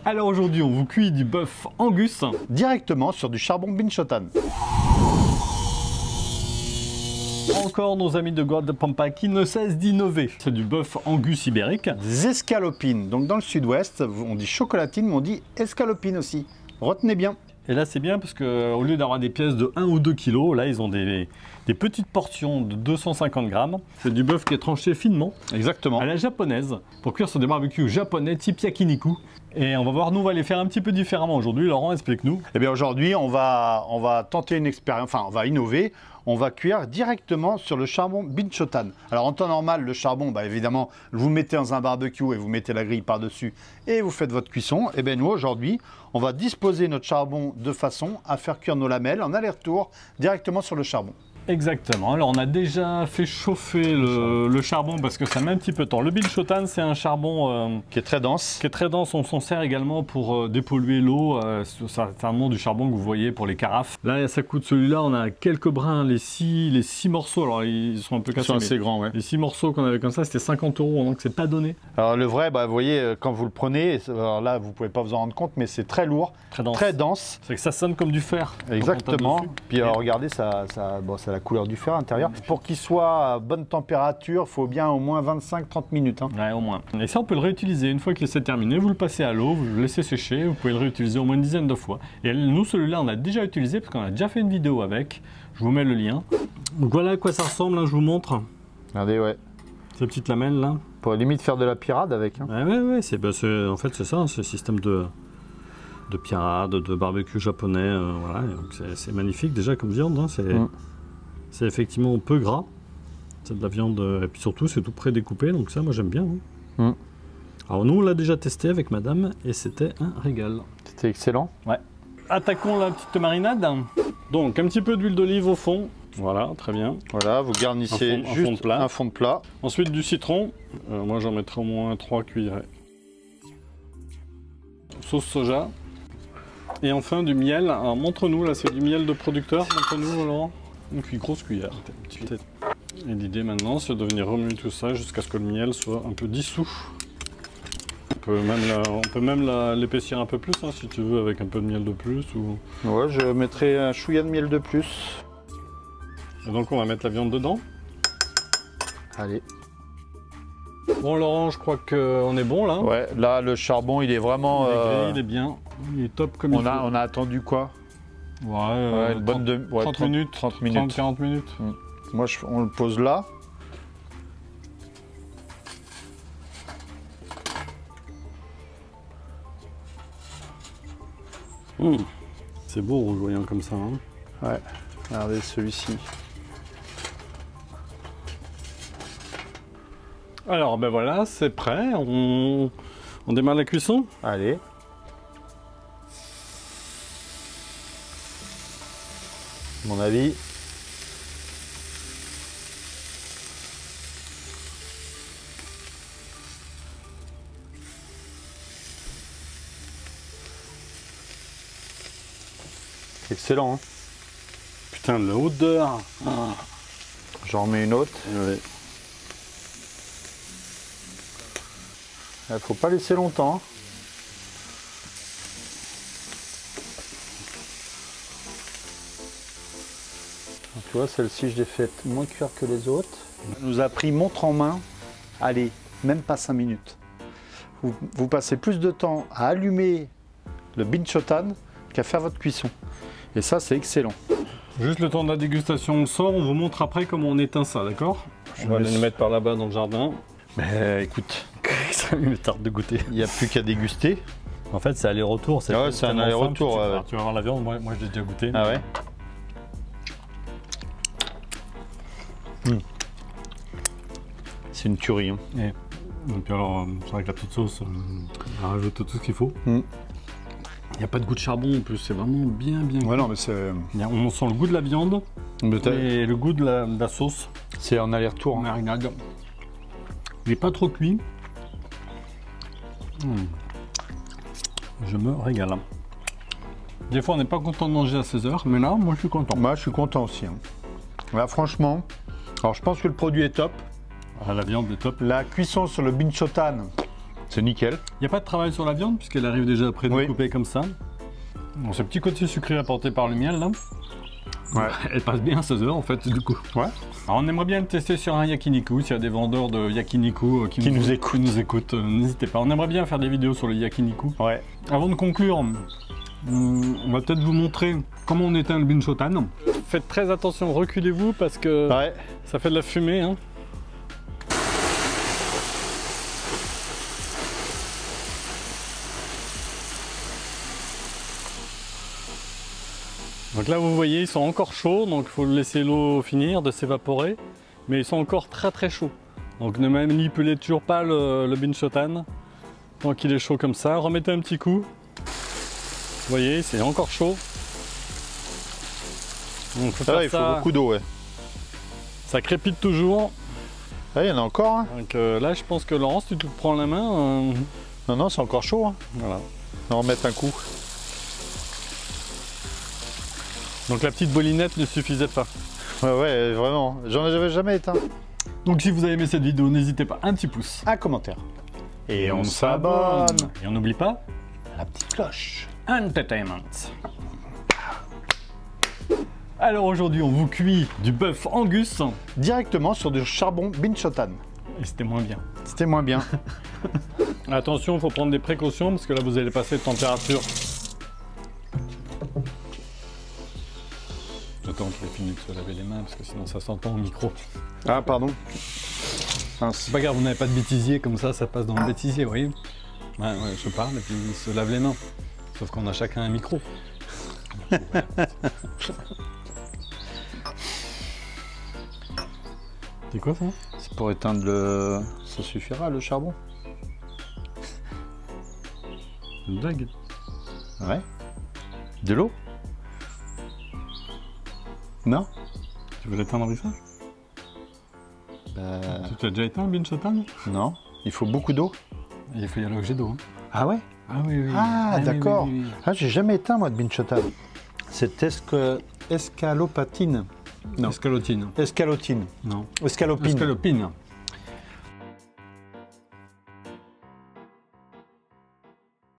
Alors aujourd'hui, on vous cuit du bœuf Angus directement sur du charbon Binchotan. Encore nos amis de Guarda Pampa qui ne cessent d'innover. C'est du bœuf Angus ibérique. Des escalopines. Donc dans le sud-ouest, on dit chocolatine, mais on dit escalopine aussi. Retenez bien. Et là, c'est bien parce qu'au lieu d'avoir des pièces de 1 ou 2 kg, là, ils ont des petites portions de 250 grammes. C'est du bœuf qui est tranché finement. Exactement. À la japonaise, pour cuire sur des barbecues japonais type yakiniku. Et on va voir, nous, on va les faire un petit peu différemment aujourd'hui. Laurent, explique-nous. Eh bien aujourd'hui, on va tenter une expérience, enfin on va innover. On va cuire directement sur le charbon Binchotan. Alors en temps normal, le charbon, évidemment, vous mettez dans un barbecue et vous mettez la grille par-dessus et vous faites votre cuisson. Et bien nous, aujourd'hui, on va disposer notre charbon de façon à faire cuire nos lamelles en aller-retour directement sur le charbon. Exactement. Alors on a déjà fait chauffer le charbon parce que ça met un petit peu de temps. Le Binchotan, c'est un charbon qui est très dense. On s'en sert également pour dépolluer l'eau. C'est un nom du charbon que vous voyez pour les carafes. Là, ça coûte celui-là. On a quelques brins, les six morceaux. Alors ils sont un peu cassés. Ils sont assez grands, ouais. Les 6 morceaux qu'on avait comme ça, c'était 50 €. Donc c'est pas donné. Alors le vrai, vous voyez, quand vous le prenez, alors là vous pouvez pas vous en rendre compte, mais c'est très lourd, très dense. C'est que ça sonne comme du fer. Exactement. Puis regardez, ça a la couleur du fer à l'intérieur. Pour qu'il soit à bonne température, il faut bien au moins 25-30 minutes. Hein. Ouais, au moins. Et ça, on peut le réutiliser. Une fois que c'est terminé, vous le passez à l'eau, vous le laissez sécher, vous pouvez le réutiliser au moins une dizaine de fois. Et nous, celui-là, on a déjà utilisé parce qu'on a déjà fait une vidéo avec. Je vous mets le lien. Donc voilà à quoi ça ressemble, hein, je vous montre. Regardez, ouais. Ces petites lamelles là. Pour limite faire de la pirade avec. Hein. Ouais, en fait, c'est ça, c'est le système de pirade, de barbecue japonais. Voilà, c'est magnifique déjà comme viande. Hein, c'est effectivement peu gras. C'est de la viande, et puis surtout, c'est tout pré-découpé, donc ça, moi, j'aime bien. Hein. Alors, nous, on l'a déjà testé avec madame, et c'était un régal. C'était excellent. Ouais. Attaquons la petite marinade. Donc, un petit peu d'huile d'olive au fond. Voilà, très bien. Voilà, vous garnissez juste un fond de plat. Ensuite, du citron. Moi, j'en mettrai au moins 3 cuillerées. Sauce soja. Et enfin, du miel. Alors, montre-nous, là, c'est du miel de producteur. Montre-nous, Laurent. Une grosse cuillère. Et l'idée maintenant, c'est de venir remuer tout ça jusqu'à ce que le miel soit un peu dissous. On peut même l'épaissir un peu plus, hein, si tu veux, avec un peu de miel de plus. Ouais, je mettrai un chouïa de miel de plus. Et donc on va mettre la viande dedans. Allez. Bon Laurent, je crois qu'on est bon là. Ouais, là le charbon il est vraiment... Il est bien, il est top comme il faut. On a attendu quoi? Ouais, une bonne 30 minutes. 30 minutes. 30-40 minutes. Moi on le pose là. C'est beau rougeoyant comme ça. Hein. Ouais, regardez celui-ci. Alors ben voilà, c'est prêt. On démarre la cuisson. Allez. À mon avis. Excellent, hein. Putain, l'odeur. J'en remets une autre. Ouais. Faut pas laisser longtemps. Hein. Tu vois, celle-ci, je l'ai faite moins cuire que les autres. Elle nous a pris montre en main. Allez, même pas 5 minutes. Vous passez plus de temps à allumer le Binchotan qu'à faire votre cuisson. Et ça, c'est excellent. Juste le temps de la dégustation, on le sort, on vous montre après comment on éteint ça, d'accord? On va aller le mettre par là-bas dans le jardin. Mais écoute, ça me tarde de goûter. Il n'y a plus qu'à déguster. En fait, c'est aller-retour. C'est un aller-retour. Tu vas voir la viande, moi je l'ai déjà goûté. Ah ouais. C'est une tuerie. Hein. Et puis alors, c'est vrai que la petite sauce, on rajoute tout ce qu'il faut. Il n'y a pas de goût de charbon en plus, c'est vraiment bien. Ouais, non, mais c'est... On sent le goût de la viande et le goût de la sauce. C'est en aller-retour. Hein. Marinade. Il n'est pas trop cuit. Je me régale. Des fois, on n'est pas content de manger à 16 h, mais là, moi, je suis content. Moi, je suis content aussi. Hein. Là, franchement, alors je pense que le produit est top. Ah, la viande est top. La cuisson sur le Binchotan, C'est nickel. Il n'y a pas de travail sur la viande puisqu'elle arrive déjà prédécoupée comme ça. Bon, ce petit côté sucré apporté par le miel là, elle passe bien à 16 heures en fait du coup. Ouais. Alors on aimerait bien le tester sur un yakiniku, s'il y a des vendeurs de yakiniku qui nous écoutent, n'hésitez pas. On aimerait bien faire des vidéos sur le yakiniku. Ouais. Avant de conclure, on va peut-être vous montrer comment on éteint le binchotan. Faites très attention, reculez-vous parce que ça fait de la fumée. Hein. Donc là vous voyez ils sont encore chauds, donc il faut laisser l'eau finir de s'évaporer, mais ils sont encore très chauds. Donc ne manipulez toujours pas le binchotan tant qu'il est chaud comme ça. Remettez un petit coup. Vous voyez c'est encore chaud. Donc il faut beaucoup d'eau, ouais. Ça crépite toujours. Ah, il y en a encore. Hein. Donc là je pense que Laurence tu te prends la main. Non, c'est encore chaud. Hein. Voilà. On va remettre un coup. Donc la petite bolinette ne suffisait pas. Ouais, vraiment. J'en avais jamais éteint. Donc si vous avez aimé cette vidéo, n'hésitez pas, un petit pouce. Un commentaire. Et on s'abonne. Et on n'oublie pas la petite cloche. Entertainment. Alors aujourd'hui, on vous cuit du bœuf Angus. Directement sur du charbon binchotan. Et c'était moins bien. C'était moins bien. Attention, il faut prendre des précautions parce que là, vous allez passer de température. J'attends qu'il ait fini de se laver les mains parce que sinon ça s'entend au micro. Ah, pardon. C'est pas grave, vous n'avez pas de bêtisier comme ça passe dans le bêtisier, vous voyez. Ouais, je parle et puis il se lave les mains. Sauf qu'on a chacun un micro. C'est quoi ça? C'est pour éteindre le... Ça suffira, le charbon. Une blague? Ouais. De l'eau? Non? Tu veux l'éteindre avec ça? Tu as déjà éteint le binchotan? Non. Il faut beaucoup d'eau. Il faut y aller au jet d'eau. Hein. Ah ouais? Ah oui. Ah, d'accord. Oui. Ah, j'ai jamais éteint moi de binchotan. C'est escalopatine. Non. Escalotine. Escalotine. Non. Escalopine. Escalopine.